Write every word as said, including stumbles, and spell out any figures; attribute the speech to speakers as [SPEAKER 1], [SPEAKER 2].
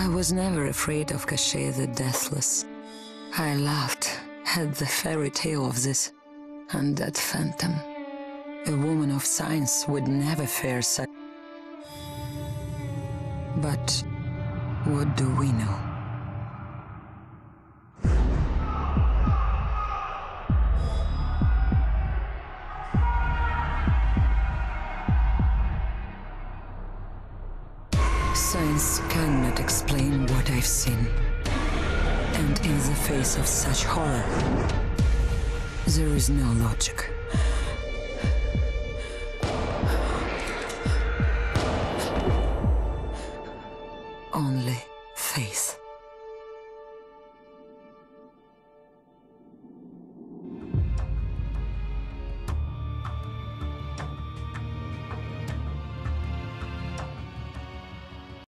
[SPEAKER 1] I was never afraid of Cachet the Deathless. I laughed at the fairy tale of this undead phantom. A woman of science would never fear such. But what do we know? Science cannot explain what I've seen. And in the face of such horror, there is no logic.